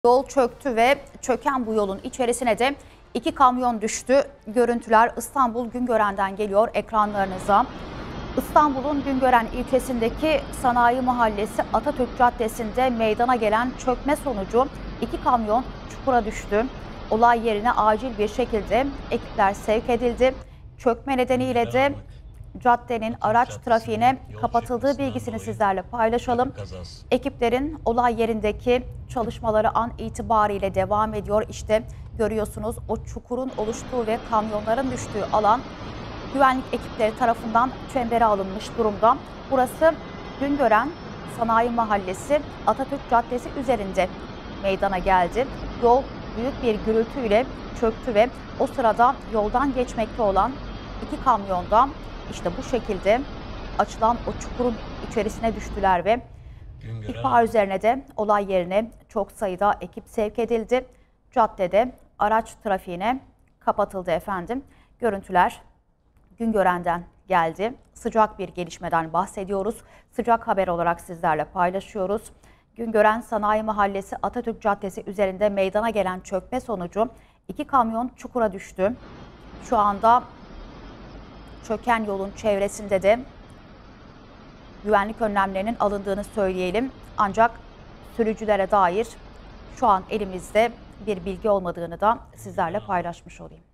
Yol çöktü ve çöken bu yolun içerisine de 2 kamyon düştü. Görüntüler İstanbul Güngören'den geliyor ekranlarınıza. İstanbul'un Güngören ilçesindeki Sanayi Mahallesi Atatürk Caddesi'nde meydana gelen çökme sonucu 2 kamyon çukura düştü. Olay yerine acil bir şekilde ekipler sevk edildi. Çökme nedeniyle de caddenin araç trafiğine kapatıldığı bilgisini sizlerle paylaşalım. Ekiplerin olay yerindeki çalışmaları an itibariyle devam ediyor. İşte görüyorsunuz o çukurun oluştuğu ve kamyonların düştüğü alan güvenlik ekipleri tarafından çembere alınmış durumda. Burası Güngören Sanayi Mahallesi Atatürk Caddesi üzerinde meydana geldi. Yol büyük bir gürültüyle çöktü ve o sırada yoldan geçmekte olan 2 kamyonda İşte bu şekilde açılan o çukurun içerisine düştüler ve ihbar üzerine de olay yerine çok sayıda ekip sevk edildi. Caddede araç trafiğine kapatıldı efendim. Görüntüler Güngören'den geldi. Sıcak bir gelişmeden bahsediyoruz. Sıcak haber olarak sizlerle paylaşıyoruz. Güngören Sanayi Mahallesi Atatürk Caddesi üzerinde meydana gelen çökme sonucu 2 kamyon çukura düştü. Şu anda çöken yolun çevresinde de güvenlik önlemlerinin alındığını söyleyelim. Ancak sürücülere dair şu an elimizde bir bilgi olmadığını da sizlerle paylaşmış olayım.